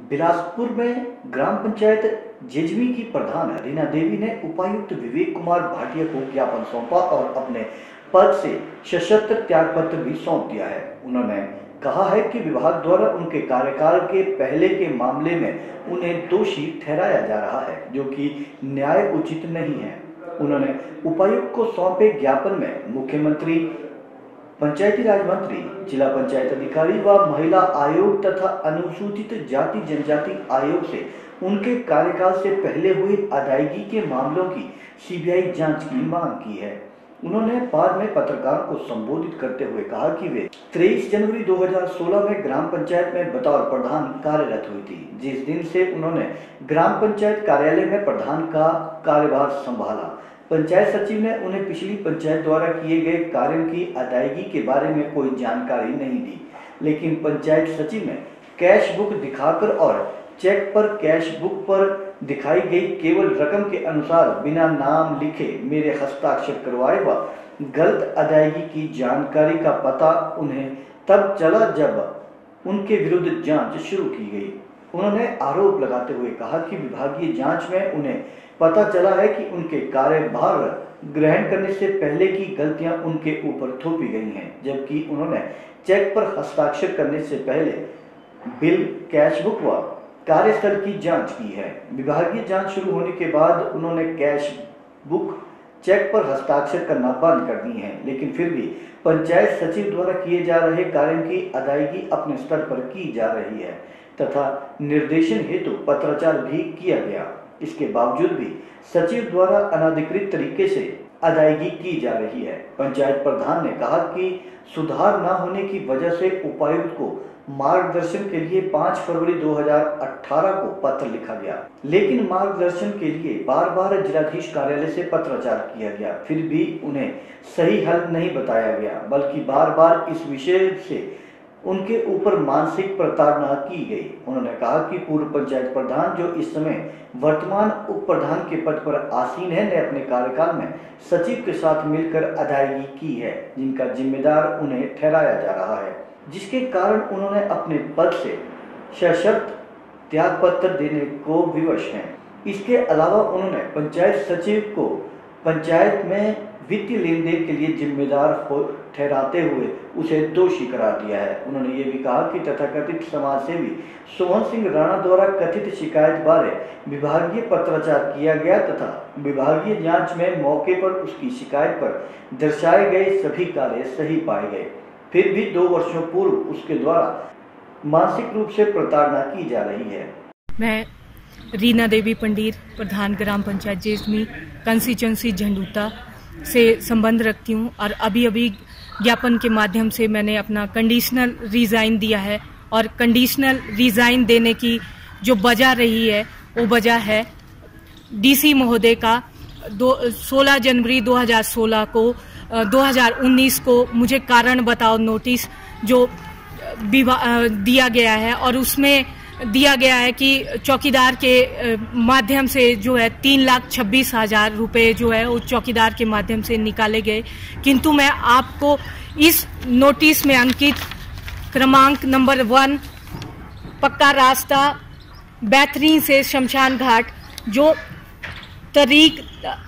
बिलासपुर में ग्राम पंचायत जेजमी की प्रधान रीना देवी ने उपायुक्त विवेक कुमार भाटिया को ज्ञापन सौंपा और अपने पद से सशस्त्र त्याग पत्र भी सौंप दिया है। उन्होंने कहा है कि विभाग द्वारा उनके कार्यकाल के पहले के मामले में उन्हें दोषी ठहराया जा रहा है, जो कि न्याय उचित नहीं है। उन्होंने उपायुक्त को सौंपे ज्ञापन में मुख्यमंत्री, पंचायती राज मंत्री, जिला पंचायत अधिकारी व महिला आयोग तथा अनुसूचित जाति जनजाति आयोग से उनके कार्यकाल से पहले हुई अदायगी के मामलों की सीबीआई जांच की मांग की है। उन्होंने बाद में पत्रकारों को संबोधित करते हुए कहा कि वे 23 जनवरी 2016 में ग्राम पंचायत में बतौर प्रधान कार्यरत हुई थी। जिस दिन से उन्होंने ग्राम पंचायत कार्यालय में प्रधान का कार्यभार संभाला, पंचायत सचिव ने उन्हें पिछली पंचायत द्वारा किए गए कार्यों की अदायगी के बारे में कोई जानकारी नहीं दी, लेकिन पंचायत सचिव ने कैश बुक दिखाकर और चेक पर कैश बुक पर दिखाई गई केवल रकम के अनुसार बिना नाम लिखे मेरे हस्ताक्षर करवाए व गलत अदायगी की जानकारी का पता उन्हें तब चला जब उनके विरुद्ध जांच शुरू की गई। उन्होंने आरोप लगाते हुए कहा कि विभागीय जांच में उन्हें पता चला है कि उनके कार्यभार ग्रहण करने से पहले की गलतियां उनके ऊपर थोपी गई हैं, जबकि उन्होंने चेक पर हस्ताक्षर करने से पहले बिल, कैश बुक व कार्यस्थल की जांच की है। विभागीय जांच शुरू होने के बाद उन्होंने कैश बुक, चेक पर हस्ताक्षर करना बंद कर दी है, लेकिन फिर भी पंचायत सचिव द्वारा किए जा रहे कार्यों की अदायगी अपने स्तर पर की जा रही है तथा निर्देशन हेतु पत्राचार भी किया गया। इसके बावजूद भी सचिव द्वारा अनधिकृत तरीके से अदायगी की जा रही है। पंचायत प्रधान ने कहा कि सुधार न होने की वजह से उपायुक्त को मार्गदर्शन के लिए 5 फरवरी 2018 को पत्र लिखा गया, लेकिन मार्गदर्शन के लिए बार बार जिलाधीश कार्यालय से पत्राचार किया गया, फिर भी उन्हें सही हल नहीं बताया गया, बल्कि बार बार इस विषय से उनके ऊपर मानसिक प्रताड़ना की गई। उन्होंने कहा कि पूर्व पंचायत प्रधान, जो इस समय वर्तमान उप प्रधान के पद पर आसीन है, ने अपने कार्यकाल में सचिव के साथ मिलकर अदायगी की है, जिनका जिम्मेदार उन्हें ठहराया जा रहा है, जिसके कारण उन्होंने अपने पद से सशर्त त्याग पत्र देने को विवश हैं। इसके अलावा उन्होंने पंचायत सचिव को पंचायत में वित्तीय लेन देन के लिए जिम्मेदार ठहराते हुए उसे दोषी करार दिया है। उन्होंने ये भी कहा कि तथाकथित समाजसेवी सोहन सिंह राणा द्वारा कथित शिकायत बारे विभागीय पत्राचार किया गया तथा विभागीय जांच में मौके पर उसकी शिकायत पर दर्शाए गए सभी कार्य सही पाए गए, फिर भी 2 वर्षों पूर्व उसके द्वारा मानसिक रूप से प्रताड़ना की जा रही है। मैं रीना देवी पंडित, प्रधान ग्राम पंचायत जेजमी, कंस्टिट्यूएंसी झंडूता से संबंध रखती हूँ और अभी ज्ञापन के माध्यम से मैंने अपना कंडीशनल रिजाइन दिया है। और कंडीशनल रिजाइन देने की जो वजह रही है वो वजह है डीसी महोदय का 16 जनवरी 2016 को 2019 को मुझे कारण बताओ नोटिस जो दिया गया है, और उसमें दिया गया है कि चौकीदार के माध्यम से जो है 3,26,000 रुपए जो है वो चौकीदार के माध्यम से निकाले गए। किंतु मैं आपको इस नोटिस में अंकित क्रमांक नंबर 1 पक्का रास्ता बेहतरीन से शमशान घाट, जो तारीख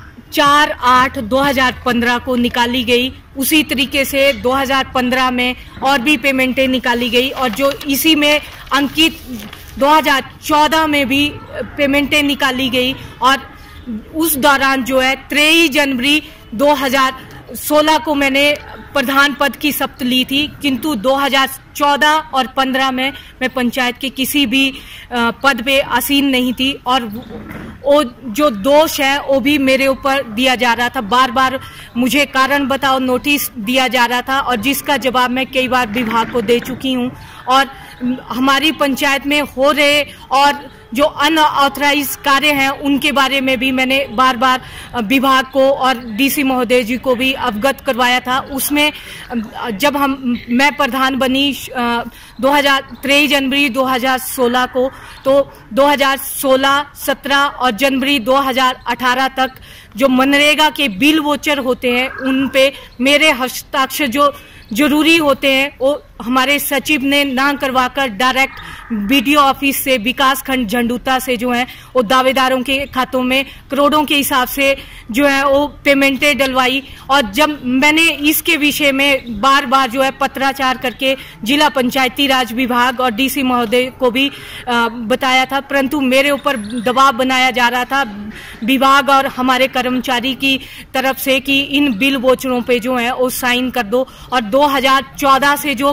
4/8/2015 को निकाली गई, उसी तरीके से 2015 में और भी पेमेंटें निकाली गई, और जो इसी में अंकित 2014 में भी पेमेंटें निकाली गई। और उस दौरान जो है 23 जनवरी 2016 को मैंने प्रधान पद की शपथ ली थी, किंतु 2014 और 15 में मैं पंचायत के किसी भी पद पे आसीन नहीं थी, और वो जो दोष है वो भी मेरे ऊपर दिया जा रहा था। बार बार मुझे कारण बताओ नोटिस दिया जा रहा था, और जिसका जवाब मैं कई बार विभाग को दे चुकी हूँ। और हमारी पंचायत में हो रहे और जो अनऑथराइज कार्य हैं उनके बारे में भी मैंने बार बार विभाग को और डीसी महोदय जी को भी अवगत करवाया था। उसमें जब मैं प्रधान बनी 23 जनवरी 2016 को, तो 2016, 17 और जनवरी 2018 तक जो मनरेगा के बिल वोचर होते हैं उन पे मेरे हस्ताक्षर जो जरूरी होते हैं वो हमारे सचिव ने ना करवाकर डायरेक्ट बीडीओ ऑफिस से विकास खंड झंडूता से जो है वो दावेदारों के खातों में करोड़ों के हिसाब से जो है वो पेमेंटें डलवाई। और जब मैंने इसके विषय में बार बार जो है पत्राचार करके जिला पंचायती राज विभाग और डीसी महोदय को भी बताया था, परंतु मेरे ऊपर दबाव बनाया जा रहा था विभाग और हमारे कर्मचारी की तरफ से कि इन बिल वोचरों पे जो है वो साइन कर दो। और 2014 से जो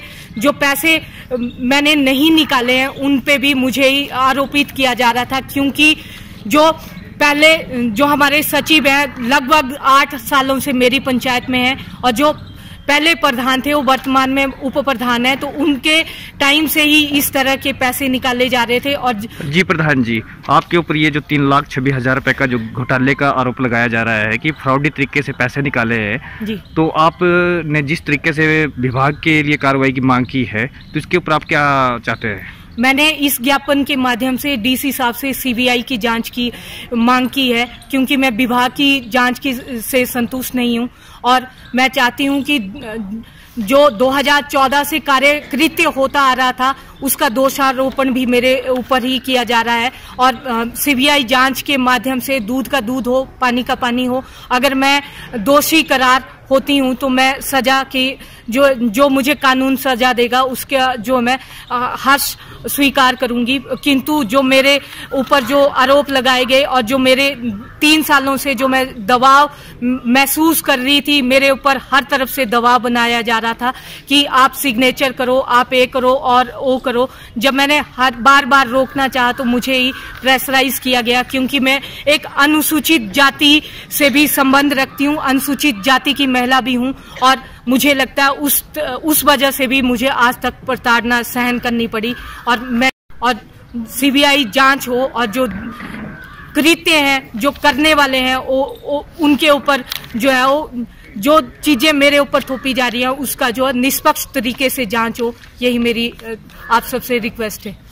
पैसे मैंने नहीं निकाले हैं उन पे भी मुझे ही आरोपित किया जा रहा था, क्योंकि जो पहले जो हमारे सचिव हैं लगभग 8 सालों से मेरी पंचायत में हैं और जो पहले प्रधान थे वो वर्तमान में उप प्रधान है, तो उनके टाइम से ही इस तरह के पैसे निकाले जा रहे थे। और जी प्रधान जी, आपके ऊपर ये जो 3,26,000 रुपए का जो घोटाले का आरोप लगाया जा रहा है कि फ्रॉडी तरीके से पैसे निकाले हैं जी, तो आपने जिस तरीके से विभाग के लिए कार्रवाई की मांग की है तो इसके ऊपर आप क्या चाहते हैं? मैंने इस ज्ञापन के माध्यम से डीसी साहब से सीबीआई की जांच की मांग की है, क्योंकि मैं विभाग की जांच से संतुष्ट नहीं हूं और मैं चाहती हूं कि जो 2014 से कार्यकृत्य होता आ रहा था उसका दोषारोपण भी मेरे ऊपर ही किया जा रहा है। और सीबीआई जांच के माध्यम से दूध का दूध हो, पानी का पानी हो, अगर मैं दोषी करार होती हूं तो मैं सजा की जो मुझे कानून सजा देगा उसका जो मैं हर्ष स्वीकार करूंगी। किंतु जो मेरे ऊपर जो आरोप लगाए गए और जो मेरे 3 सालों से जो मैं दबाव महसूस कर रही थी, मेरे ऊपर हर तरफ से दबाव बनाया जा रहा था कि आप सिग्नेचर करो, आप ये करो और वो करो। जब मैंने बार बार रोकना चाहा तो मुझे ही प्रेशराइज किया गया, क्योंकि मैं एक अनुसूचित जाति से भी संबंध रखती हूँ, अनुसूचित जाति की महिला भी हूँ और मुझे लगता है उस वजह से भी मुझे आज तक प्रताड़ना सहन करनी पड़ी। और सीबीआई जांच हो और जो कृत्य हैं जो करने वाले हैं वो उनके ऊपर जो है वो जो चीजें मेरे ऊपर थोपी जा रही हैं उसका जो निष्पक्ष तरीके से जांच हो, यही मेरी आप सबसे रिक्वेस्ट है।